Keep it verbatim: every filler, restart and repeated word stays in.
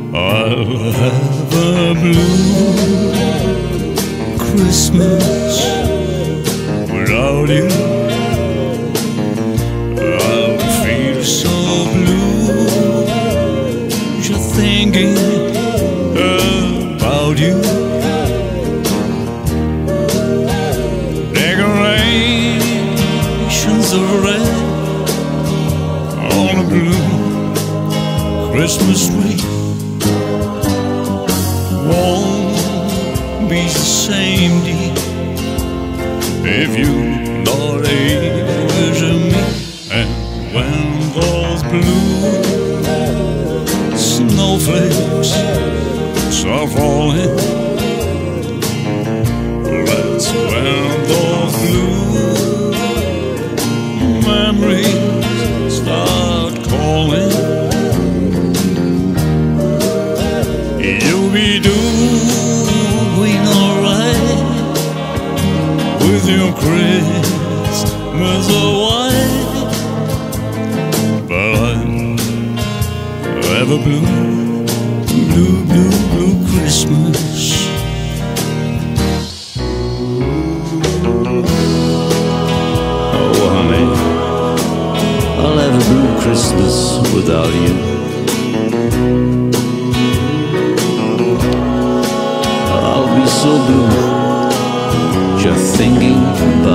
I'll have a blue Christmas without you. I'll feel so blue just thinking about you. Decorations of red on a blue Christmas tree won't be the same, dear, if you're not able to me. And when those blue snowflakes start falling, that's when those blue memories start calling. You'll be doing alright with your Christmas white, but I'll have a blue, blue, blue, blue Christmas. Oh honey, I'll have a blue Christmas without you. So blue, just thinking